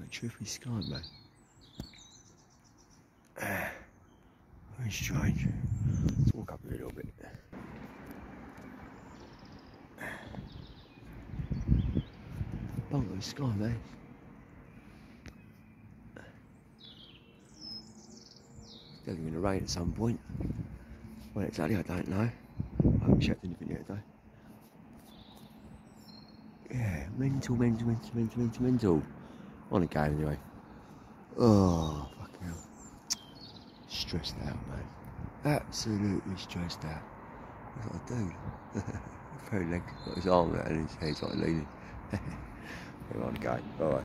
trippy sky, mate. Very strange. Let's walk up a little bit. Bungo sky, mate. It's definitely going to rain at some point. When exactly, I don't know. I haven't checked anything yet, though. Yeah, mental. On a go, anyway. Oh, fucking hell. Stressed out, man. Absolutely stressed out. What's what I do? Very leg, got his arm out and his head's like leaning. We're on a go. Alright.